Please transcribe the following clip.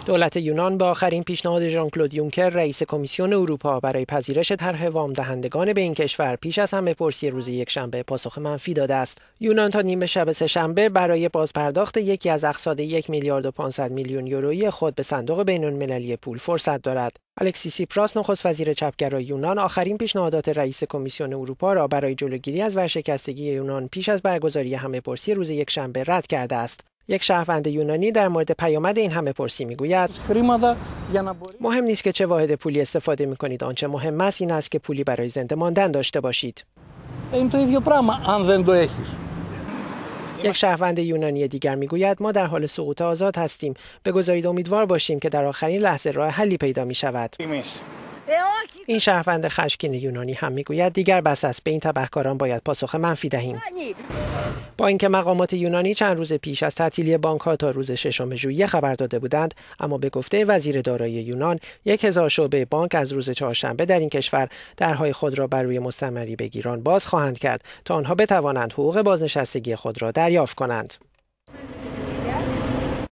دولت یونان به آخرین پیشنهاد ژان کلود یونکر رئیس کمیسیون اروپا برای پذیرش طرح وام دهندگان به این کشور پیش از همه‌پرسی روز یکشنبه پاسخ منفی داده است. یونان تا نیمه شب سه‌شنبه برای بازپرداخت یکی از اقساط 1 میلیارد و 500 میلیون یورویی خود به صندوق بین‌المللی پول فرصت دارد. الکسیس سیپراس نخست وزیر چپگرای یونان آخرین پیشنهادات رئیس کمیسیون اروپا را برای جلوگیری از ورشکستگی یونان پیش از برگزاری همه‌پرسی روز یکشنبه رد کرده است. یک شهروند یونانی در مورد پیامد این همه‌پرسی میگوید مهم نیست که چه واحد پولی استفاده می‌کنید، آنچه مهم است این است که پولی برای زنده ماندن داشته باشید. یک شهروند یونانی دیگر میگوید ما در حال سقوط آزاد هستیم، بگذارید امیدوار باشیم که در آخرین لحظه راه حلی پیدا می‌شود. این شهروند خشمگین یونانی هم میگوید دیگر بس است، به این تبهکاران باید پاسخ منفی دهیم. با اینکه مقامات یونانی چند روز پیش از تعطیلی بانک‌ها تا روز 6 ژوئیه خبر داده بودند، اما به گفته وزیر دارایی یونان 1000 شعبه بانک از روز چهارشنبه در این کشور درهای خود را بر روی مستمری بگیران باز خواهند کرد تا آنها بتوانند حقوق بازنشستگی خود را دریافت کنند.